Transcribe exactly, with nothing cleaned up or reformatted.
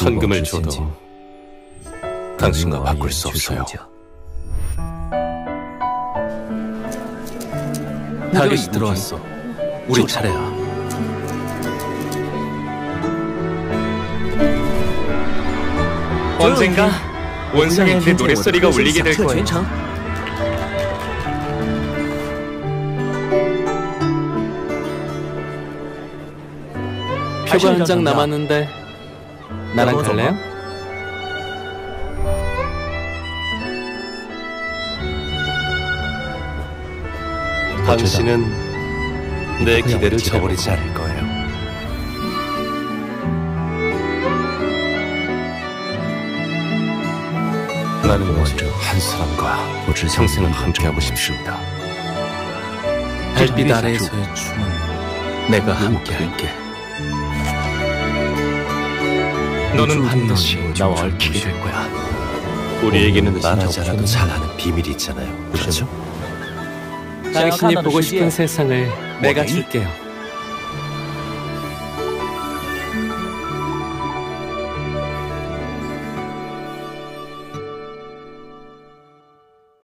천금을 줘도 당신과 바꿀 수 없어요. 타겟이 들어왔어. 우리 차례야. 언젠가 원성에 내 노랫소리가 울리게 될 거예요. 표가 한 장 남았는데 나랑 갈래요? 당신은 내 기대를 저버리지 않을 거예요. 나는 먼저 한 사람과 평생을 함께하고 싶습니다. 별빛 아래에서의 춤은 내가 함께할게. 너는 반드시 나와 얽히게 될 거야. 우리에게는 말하지 않아도 잘 아는 비밀이 있잖아요. 그렇죠? 당신이 보고 싶은 세상을 내가 줄게요.